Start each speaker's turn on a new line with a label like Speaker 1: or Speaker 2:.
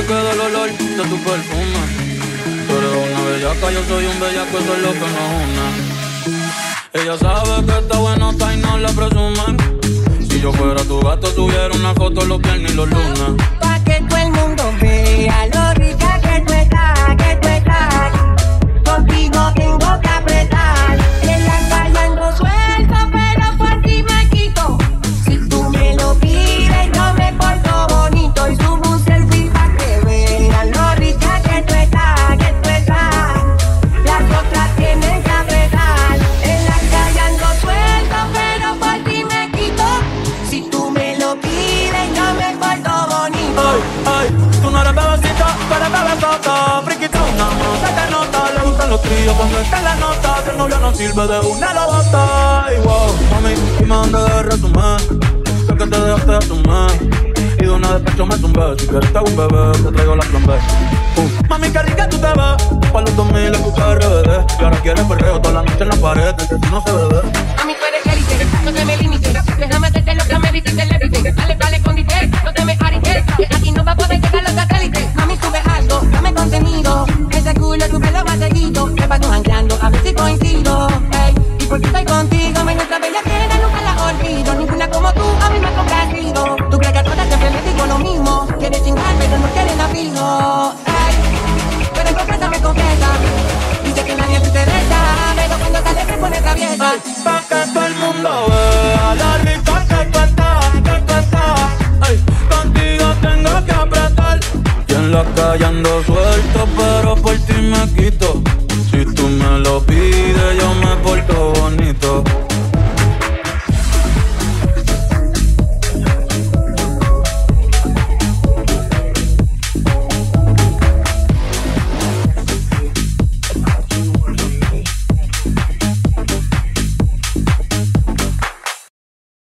Speaker 1: me queda el olor de tu perfume. Tú eres una bellaca, yo soy un bellaco, eso es lo que nos une. Ella sabe que está buenota y no la presumen. Si yo fuera tu gato, tuviera una foto los viernes y los lunes.
Speaker 2: Pa' que todo el mundo vea lo rica que tú estás, que tú estás. Contigo tengo que apretar. En la calle ando suelto, pero por ti me quito. Si tú me lo pides, yo me porto bonito y subo un selfie pa' que vean lo rica que tú estás, que tú estás. Las otras tienen que apretar. En la calle ando suelto, pero por ti me quito. Si tú me lo pides, yo me porto bonito.
Speaker 1: Ay, ay, tú no eres bebecita, tú eres bebesota. Friquitona, no se te nota. Le gustan los tríos cuando está en la nota. Si el novio no sirve de una lo bota. Ay, wow, mami, dime dónde debes resumir. Sé que te dejaste de asumir. Y de una despecho me tumbé. Si quieres te hago un bebé, te traigo la plan B. Mami, qué rica tú te ves. Pa' los 2000 le puse RBD. Y ahora quieres perreo toda la noche en la pared. Que si no se bebe.
Speaker 2: Mami, tú eres élite, no te me limites. Déjame hacerte lo que me dices del élite. Dale, dale, condite, no te me arites. Que aquí no va a poder llegar los satélites. Mami, sube algo, dame contenido. Ese culo tú me lo vas seguido. Me paso jangueando, a ver si coincido. Ey, y porque estoy contigo, me nuestra bella queda, nunca la olvido. Ninguna como tú, a mí me ha complacido. Tú crees que a todas siempre le digo lo mismo. Quieres chingar, pero no quieres abrigo. Ey, pero en confianza me confiesa. Dice que nadie te interesa, pero cuando sale se pone traviesa.
Speaker 1: Pa' que todo el mundo vea la rica que tú estás, que tú estás. Ay, contigo tengo que apretar. Y en la calle ando suelto, pero por ti me quito. Si tú me lo pides, yo me porto